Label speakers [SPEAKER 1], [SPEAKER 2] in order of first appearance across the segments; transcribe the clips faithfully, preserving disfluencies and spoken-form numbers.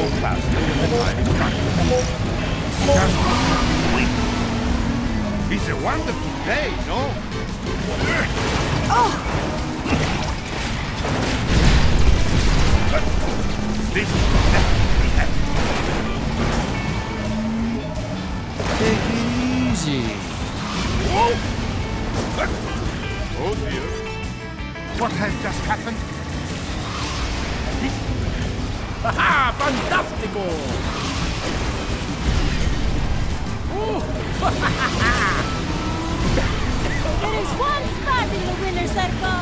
[SPEAKER 1] go faster when the time is right. Just wait. It's a wonderful day, no?
[SPEAKER 2] Oh!
[SPEAKER 1] This is definitely happening.
[SPEAKER 3] Take it easy.
[SPEAKER 1] Whoa! Oh dear. What has just happened?
[SPEAKER 3] ¡Ah! ¡Fantástico! Uh.
[SPEAKER 2] There is one spot in the winner's circle.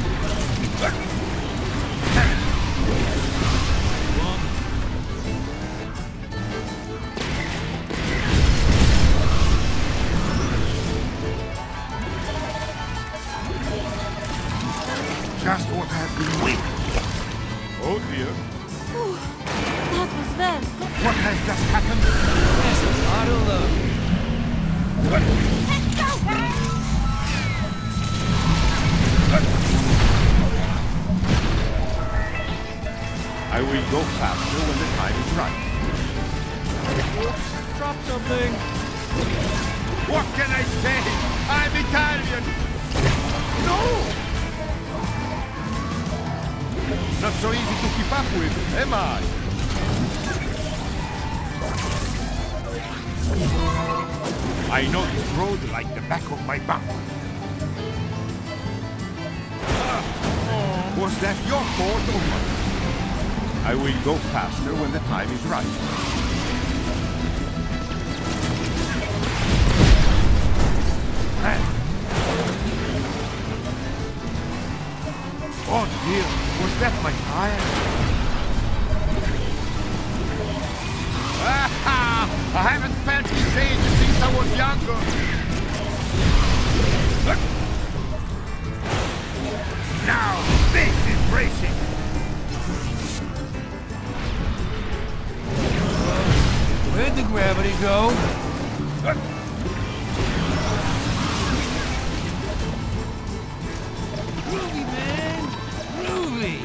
[SPEAKER 1] Just what I've been waiting. Oh dear.
[SPEAKER 2] Ooh, that was them.
[SPEAKER 1] What has just happened?
[SPEAKER 3] That's a lot of love.
[SPEAKER 2] Let's go, guys!
[SPEAKER 1] I will go faster when the time is right.
[SPEAKER 3] Oops, drop something.
[SPEAKER 1] What can I say? I'm Italian. No! Not so easy to keep up with, am I? I know this road like the back of my bum. Ah, was that your fault or mine? I will go faster when the time is right. Oh dear, was that my tire? Ah, I haven't felt this age since I was younger. Now, this is racing.
[SPEAKER 3] Where'd the gravity go? Groovy, man! Groovy!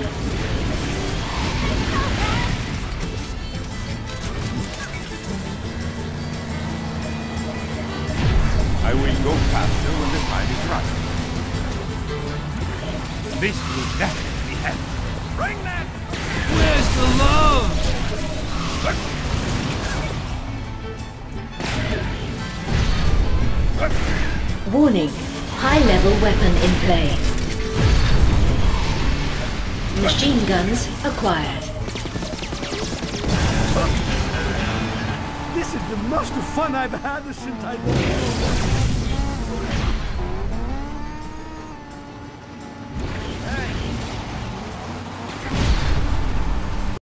[SPEAKER 1] I will go faster when the time is right. This will definitely help. Bring that!
[SPEAKER 3] Where's the love?
[SPEAKER 4] Warning, high-level weapon in play. Machine guns acquired.
[SPEAKER 5] This is the most fun I've had since I...